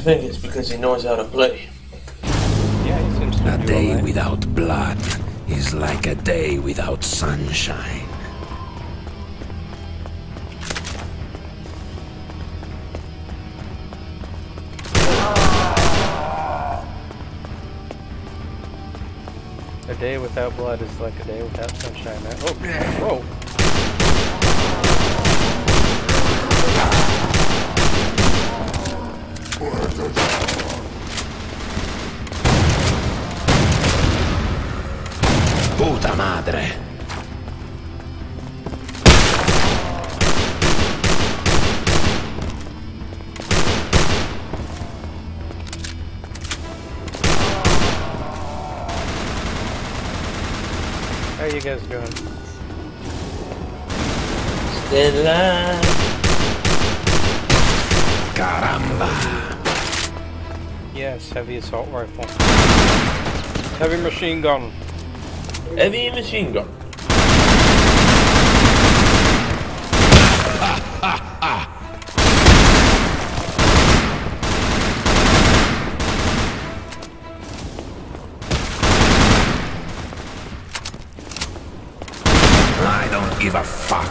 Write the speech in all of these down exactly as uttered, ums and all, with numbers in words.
think it's because he knows how to play. Yeah, he seems to A do day all right. without blood is like a day without sunshine. A day without blood is like a day without sunshine. Man. Oh, whoa! Puta madre! How you guys doing? Stay alive. Caramba! Yes, heavy assault rifle. Heavy machine gun. Heavy machine gun. I don't give a fuck.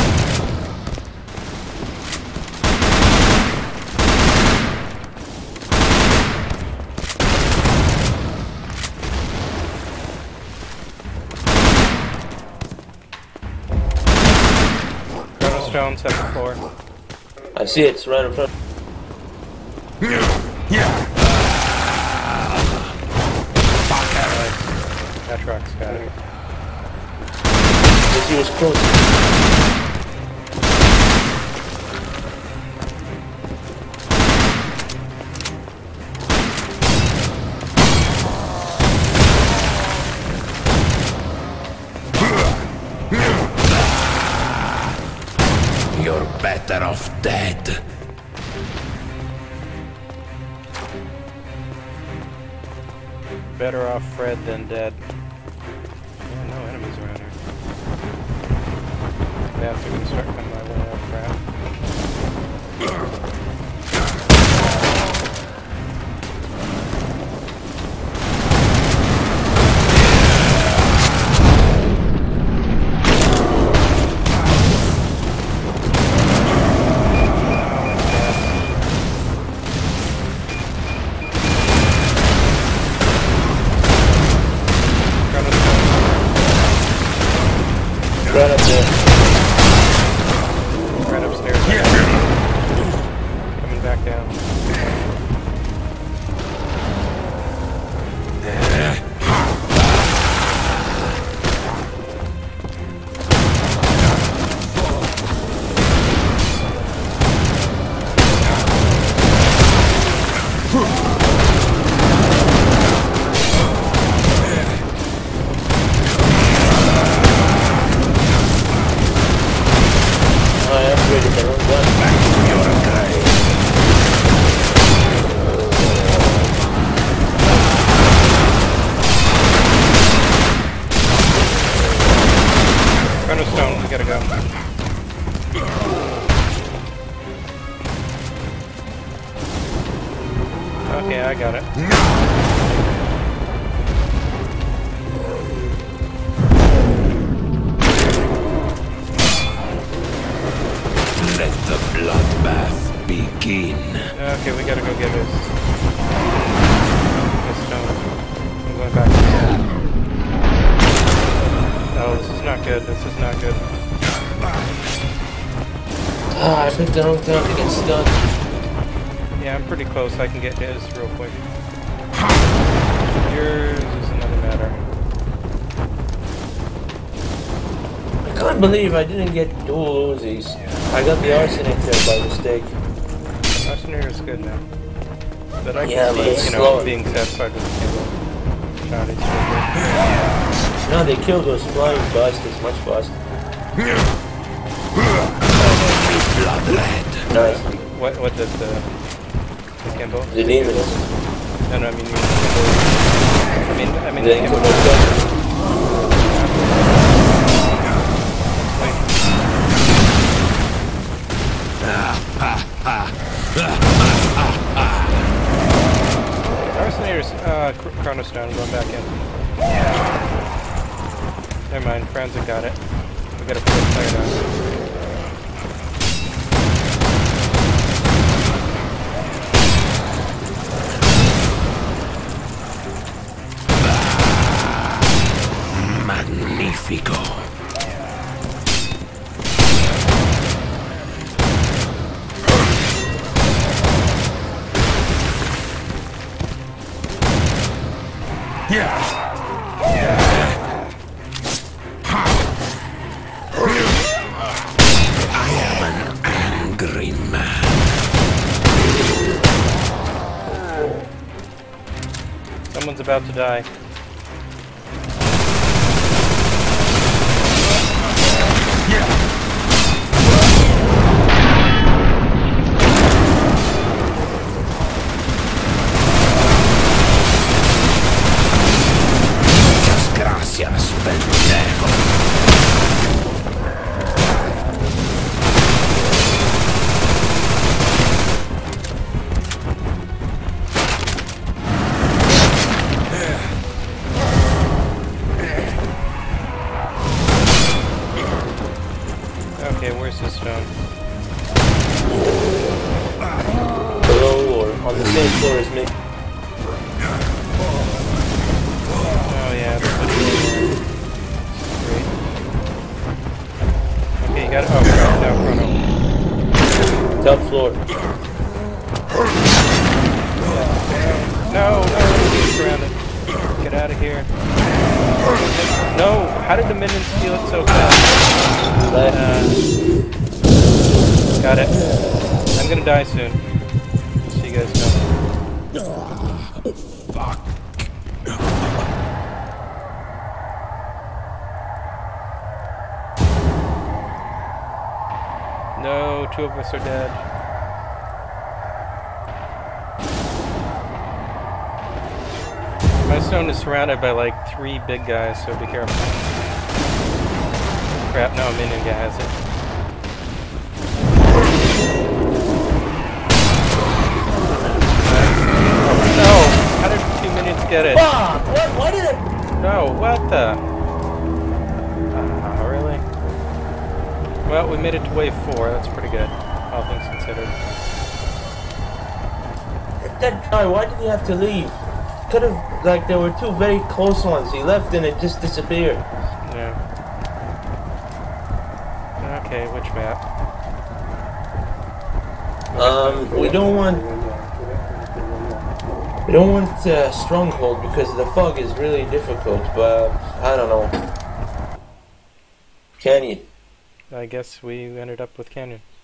Chronostones at the floor. I see it, it's right in front. Atrox got it. Because he was close. You're better off dead. Better off Fred than dead. Yeah, no enemies around here. Yeah, if they're gonna start coming my way, oh crap. Right up there. Right upstairs. Coming back down. I upgraded the wrong gun. You're great. Chronostone, we gotta go. Okay, I got it. Let the bloodbath begin. Okay, we gotta go get this. This stone. I'm going back to the Oh, this is not good. This is not good. Ah, I picked the wrong time to get stunned. Yeah, I'm pretty close. I can get his real quick. Yours is another matter. I can't believe I didn't get dual Uzis. I got the arsenic there by mistake. Mercenary is good now. But I can Yeah, but see, it's you know, slower. being satisfied with a single shot each other. No, they killed those flying bastards much faster. Blood red. Nice. What, what does the, the Kimbo? The demons. No, no, I mean, you Kimbo. I mean, I mean, They the took Kimbo. those guns. Wait. Uh, Chro- Chronostone, going back in. Never mind, Frantic got it. We gotta put a player down. Magnifico. I am an angry man. Someone's about to die. Gracias, pendejo. Okay, where's this stone? Below or on the same floor as me. Oh yeah, that's great. Okay, you got it. Oh, crap, down Chrono. Top floor. No, no, he's surrounded. Get out of here. No, how did the minions steal it so fast? Uh, got it. I'm gonna die soon. Just so you guys know. Fuck. No, two of us are dead. My stone is surrounded by like three big guys, so be careful. Crap, no, a minion guy has it. No! How did two minions get it? Fuck! What? Why did it? No, what the? Ah, really? Well, we made it to wave four, that's pretty good, all things considered. That guy, why did he have to leave? Could have, like, there were two very close ones. He left and it just disappeared. Yeah. Okay, which map? Um, we don't want... We don't want uh, Stronghold because the fog is really difficult, but I don't know. Canyon. I guess we ended up with Canyon.